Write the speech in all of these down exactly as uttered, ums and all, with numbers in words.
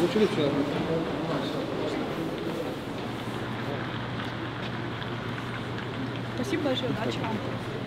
Получились вчера? Спасибо большое, удачи вам.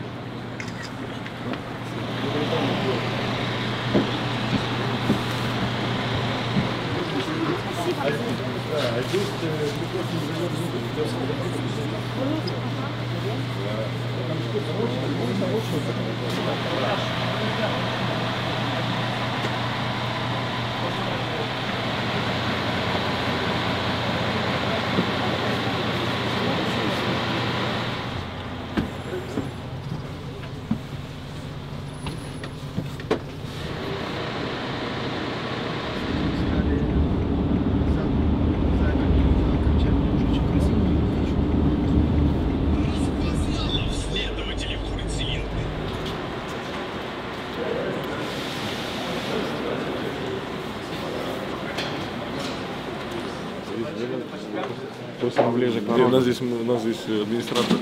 Просто мы ближе к народу. У нас здесь, у нас здесь администратор.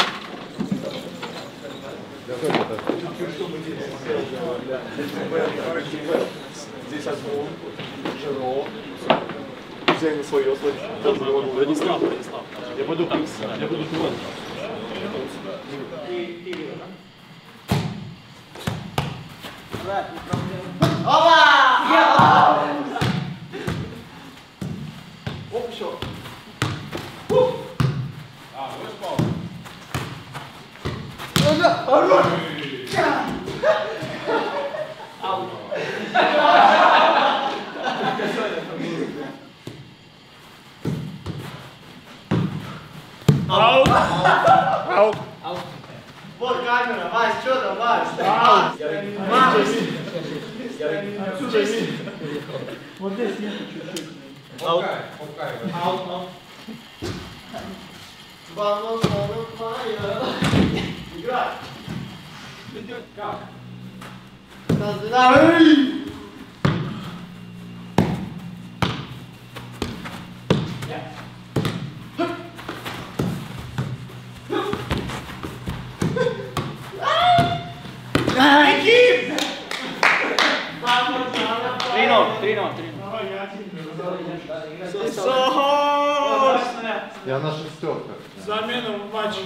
Здесь окно, широ. Взяли на свое, Радислав, Радислав. Я буду, я буду туда. Оп, еще. А, вот спал. Хорош! Аут! Аут! Аут! Вот камера, Вась, что там, Вась? Аут! Вот здесь нету чуть-чуть. Аут! Аут! Аут! Баллон, баллон, фаер! Играй! Как? Эй! три ноль, три ноль, три ноль. Я на шестерках. Замена в матче.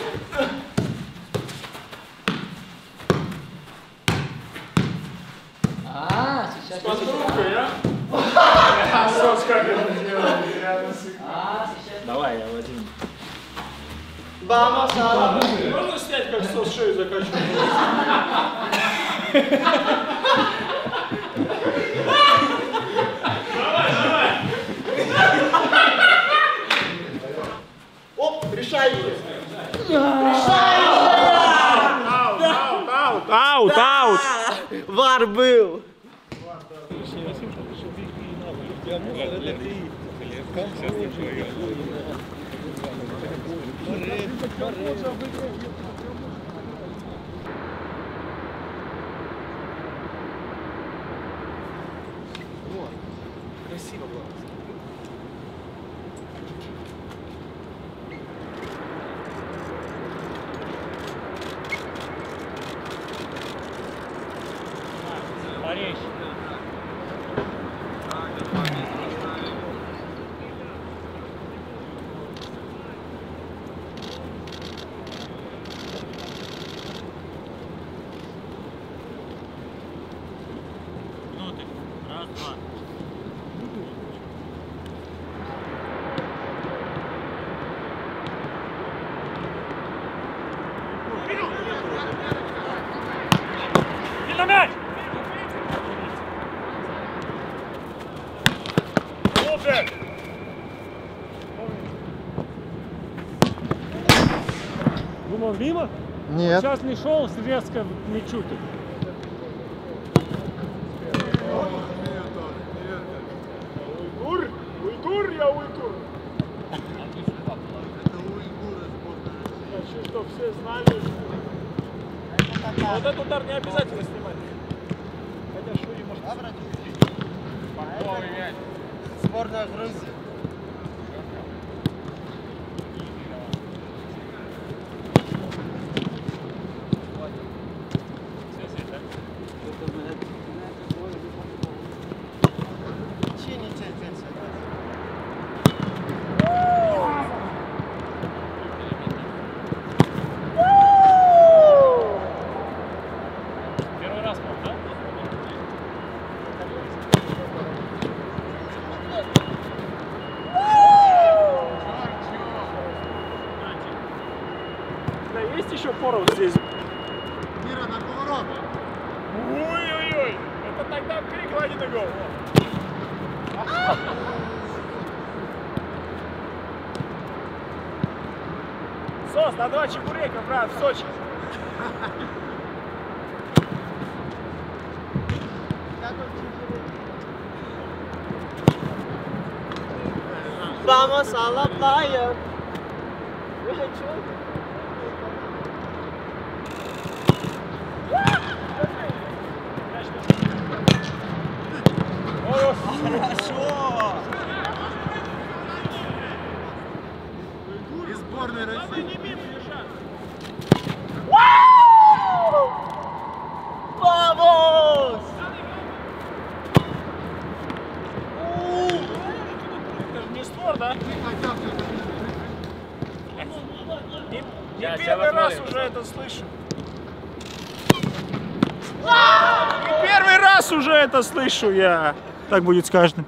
А, сейчас. Под рукой, а? Сос как это делает? А, сейчас. Давай, я Владимир. Бама, сала. Можно снять, как сос шею закачивать? Давай, давай. Оп, решайте. Решайте. Аут, аут, аут, аут, аут. Вар был. Красиво было. Париж. Минуты. Раз, два. На мяч! Супер! Думал, мимо? Нет. Сейчас не шел, резко к мячу ты. Уйгур? Уйгур, я уйгур. Хочу, чтобы все знали. Вот этот удар не обязательно снимать. Хотя Шури может... Спокойный мяч. Сборная Грузии. Чините, Интересно, есть еще порох здесь? Мира на поворот. Ой-ой-ой! Это тогда переклади на гол. Сос, на два чебурека, брат, в Сочи. Vamos a la playa. Хорошо. Из сборной России. Vamos! Это же не створ, да? Не, не первый раз уже это слышу. Не первый раз уже это слышу я. Так будет с каждым.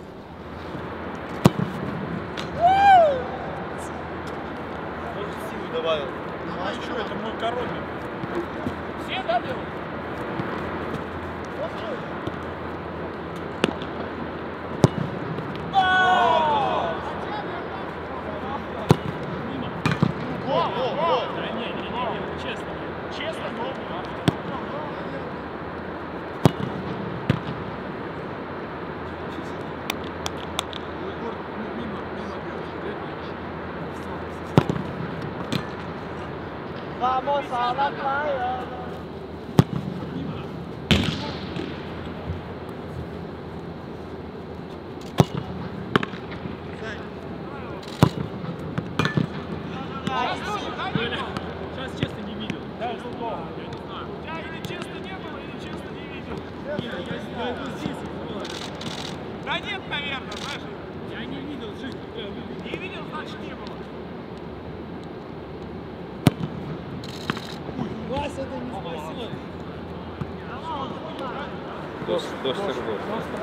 Силу добавил. А что, это мой коробик. Все, да, делают? Да не, не, не, честно. Честно, гол. Vamos a la playa. Сейчас честно не видел. Да, я не знаю. У тебя или честно не было, или честно не видел. Я его здесь было. Да нет, наверное, знаешь. Я не видел жизнь. Не видел, значит не было. Вася, это не спасет. Дос, дос, сердо.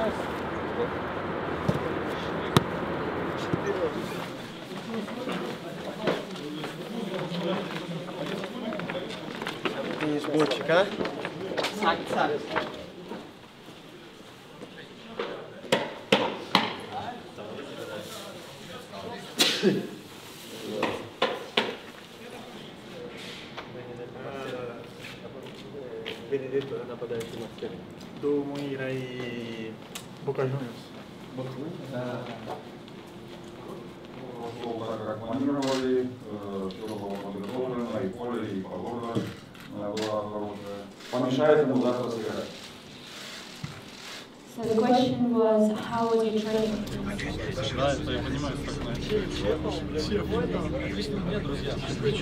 Видишь, ботчик, а? Цак, цак. Benedetto è napadaющий мастер. Думаю, и Бока Юниорс. Так как планировали, все было подготовлено, и поле, и погода была хорошая. Помешает ему завтра сыграть. So the question was, how was your training? Да, это я понимаю, так лично у меня, друзья.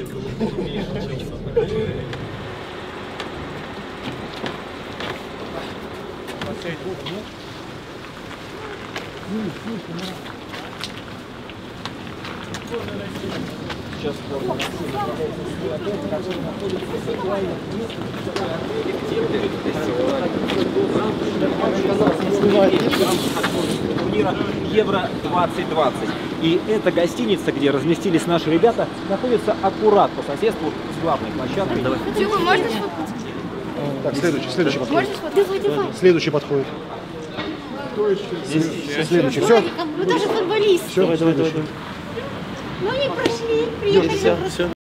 Сейчас турнира Евро двадцать двадцать. И эта гостиница, где разместились наши ребята, находится аккурат по соседству с главной площадкой. Тёма, можно сфоткаться? Так, следующий, следующий подходит. Можно сфоткаться? Давай, давай. Следующий подходит. Следующий, все? Вы даже футболист. Все, давай, давай, давай. Ну, они прошли, приехали. Все, все.